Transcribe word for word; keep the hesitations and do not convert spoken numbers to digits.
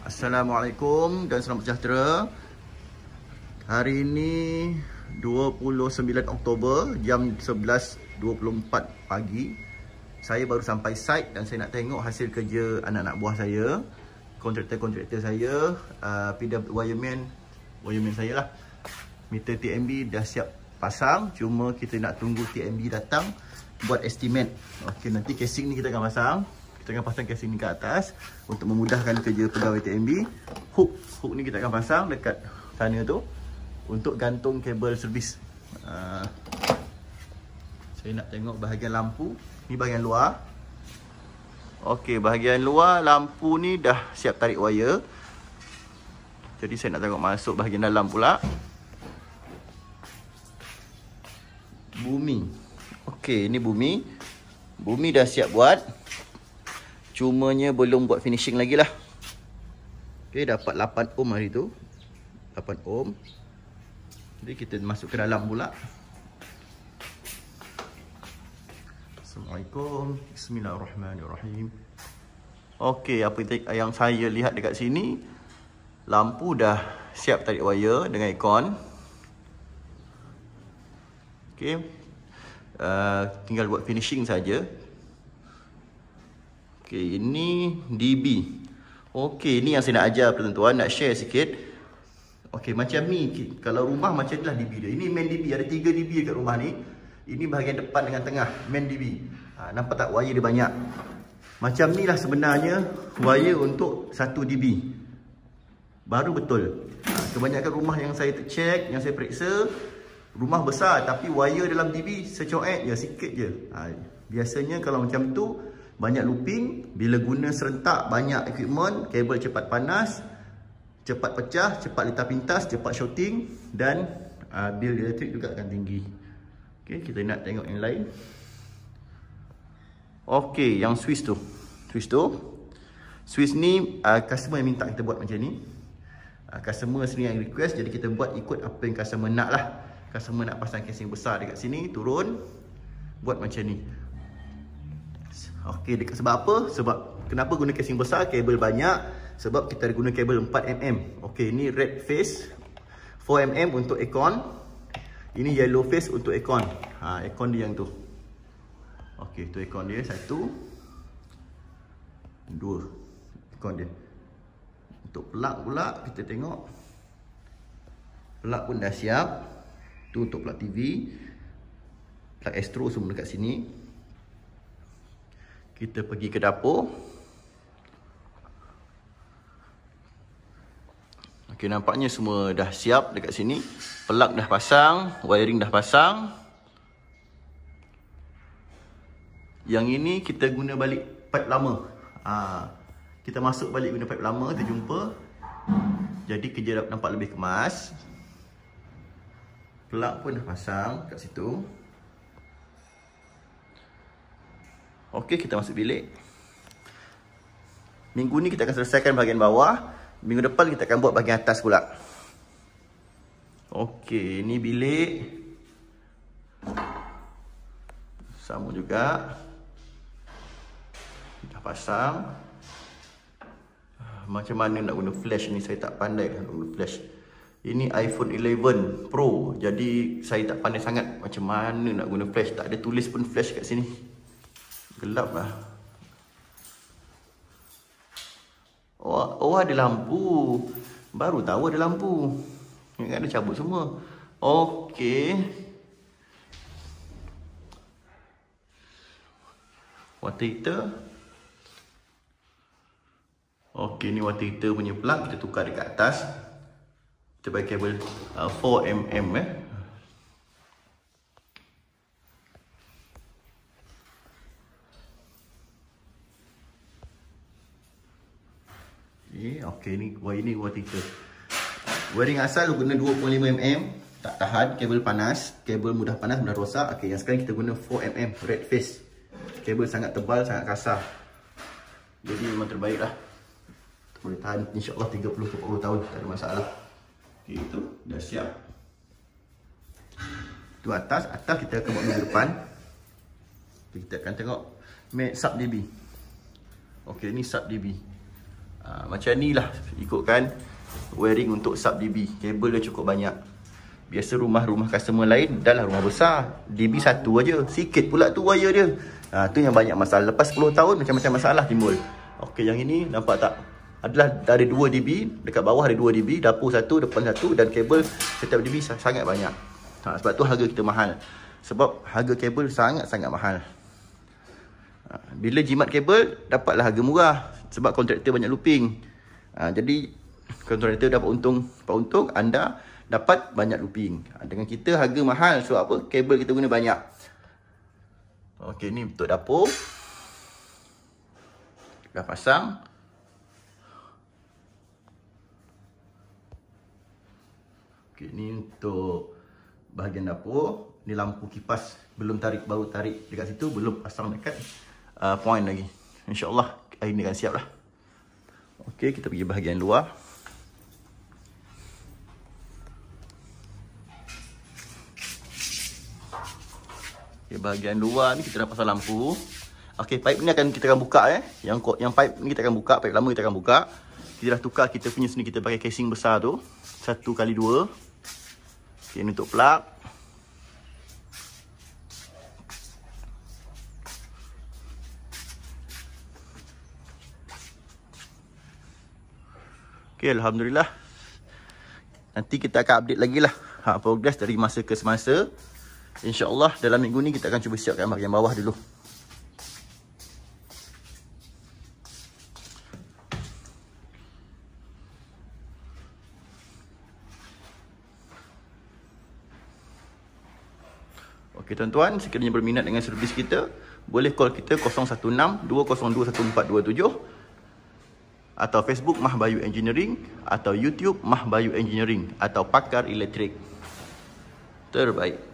Assalamualaikum dan selamat sejahtera. Hari ini dua puluh sembilan Oktober jam sebelas dua puluh empat pagi. Saya baru sampai site dan saya nak tengok hasil kerja anak-anak buah saya, kontraktor-kontraktor saya, uh, P W wireman, wireman saya lah. Meter T M B dah siap pasang, cuma kita nak tunggu T M B datang buat estimate. Okey, nanti casing ni kita akan pasang. Kita akan pasang casing ni ke atas untuk memudahkan kerja pegawai T M B. Hook, hook ni kita akan pasang dekat sana tu untuk gantung kabel servis. Uh, saya nak tengok bahagian lampu. Ni bahagian luar. Okey, bahagian luar lampu ni dah siap tarik wire. Jadi saya nak tengok masuk bahagian dalam pula. Bumi. Okey, ni bumi. Bumi dah siap buat. Cumanya belum buat finishing lagi lah. Okay, dapat lapan ohm hari tu. lapan ohm. Jadi kita masuk ke dalam pula. Assalamualaikum. Bismillahirrahmanirrahim. Okey, apa yang saya lihat dekat sini, lampu dah siap tarik wire dengan aircon. Okey. Uh, tinggal buat finishing saja. Okey, ini D B. Okey, ni yang saya nak ajar tuan-tuan, nak share sikit. Okey, macam ni. Kalau rumah macam inilah D B dia. Ini main D B, ada tiga D B dekat rumah ni. Ini bahagian depan dengan tengah, main D B. Ha, nampak tak wire dia banyak? Macam ni lah sebenarnya wire untuk satu D B. Baru betul. Ha, kebanyakan rumah yang saya check, yang saya periksa, rumah besar tapi wire dalam D B secoek je, sikit je. Ha, biasanya kalau macam tu banyak looping, bila guna serentak banyak equipment, kabel cepat panas, cepat pecah, cepat letak pintas, cepat shorting dan uh, bil elektrik juga akan tinggi. Okey, kita nak tengok yang lain. Okey, yang switch tu. Switch tu. Switch ni uh, customer yang minta kita buat macam ni. Uh, customer sendiri yang request, jadi kita buat ikut apa yang customer nak lah. Customer nak pasang casing besar dekat sini, turun, buat macam ni. Okey, dekat sebab apa? Sebab kenapa guna casing besar, kabel banyak? Sebab kita ada guna kabel empat milimeter. Okey, ini red face, empat milimeter untuk aircon. Ini yellow face untuk aircon. Ha, aircon dia yang tu. Okey, tu aircon dia, satu, dua. Aircon dia. Untuk plug pula, kita tengok. Plug pun dah siap. Tu untuk plug T V. Plug Astro semua dekat sini. Kita pergi ke dapur. Okey, nampaknya semua dah siap dekat sini. Plug dah pasang, wiring dah pasang. Yang ini kita guna balik pipe lama. Ha, kita masuk balik guna pipe lama, kita jumpa. Jadi kerja nampak lebih kemas. Plug pun dah pasang kat situ. Okey, kita masuk bilik. Minggu ni kita akan selesaikan bahagian bawah. Minggu depan kita akan buat bahagian atas pula. Okey, ini bilik. Sama juga. Dah pasang. Macam mana nak guna flash ni, saya tak pandai nak guna flash. Ini iPhone eleven Pro. Jadi saya tak pandai sangat macam mana nak guna flash. Tak ada tulis pun flash kat sini. Gelap lah. Oh, oh ada lampu. Baru tahu ada lampu. Ingat ada cabut semua. Okey. Water heater. Okey, ni water heater punya plug. Kita tukar dekat atas. Kita pakai kabel uh, empat milimeter eh. Okey, ni wire ni water heater. Wiring asal guna dua puluh lima milimeter, tak tahan, kabel panas, kabel mudah panas, mudah rosak. Okey, yang sekarang kita guna empat milimeter red face. Kabel sangat tebal, sangat kasar. Jadi memang terbaik lah. Boleh tahan insya-Allah tiga puluh ke empat puluh tahun, tak ada masalah. Okey, itu dah siap. Tu atas, atas kita akan buat minggu depan. Kita akan tengok sub D B. Okey, ni sub D B. Ha, macam ni lah ikutkan wiring untuk sub D B. Kabel dia cukup banyak. Biasa rumah-rumah customer lain dah lah rumah besar, D B satu aja, sikit pula tu wire dia. Ha, tu yang banyak masalah. Lepas sepuluh tahun macam-macam masalah timbul. Okey, yang ini nampak tak? Adalah dari dua D B, dekat bawah ada dua D B, dapur satu, depan satu, dan kabel setiap D B sangat banyak. Ha, sebab tu harga kita mahal. Sebab harga kabel sangat-sangat mahal. Ha, bila jimat kabel, dapatlah harga murah. Sebab kontraktor banyak looping. Ha, jadi kontraktor dapat untung. Dapat untung, anda dapat banyak looping. Ha, dengan kita harga mahal. Sebab apa? Kabel kita guna banyak. Okey, ni untuk dapur. Dah pasang. Okey, ni untuk bahagian dapur. Ni lampu kipas. Belum tarik, baru tarik dekat situ. Belum pasang dekat uh, point lagi. InsyaAllah hari ni akan siap lah. Okey, kita pergi bahagian luar. Okay, bahagian luar ni kita dah pasang lampu. Okey, pipe ni akan kita akan buka eh. Yang yang pipe ni kita akan buka, pipe lama kita akan buka. Kita dah tukar kita punya sini, kita pakai casing besar tu. Satu kali dua. Okey, ni untuk plug. Okay, Alhamdulillah. Nanti kita akan update lagi lah ha, progress dari masa ke semasa. InsyaAllah dalam minggu ni kita akan cuba siapkan bahagian bawah dulu. Okey tuan-tuan, sekiranya berminat dengan servis kita, boleh call kita kosong satu enam dua kosong dua satu empat dua tujuh. Atau Facebook Mah Bayu Engineering, atau YouTube Mah Bayu Engineering, atau Pakar Elektrik. Terbaik.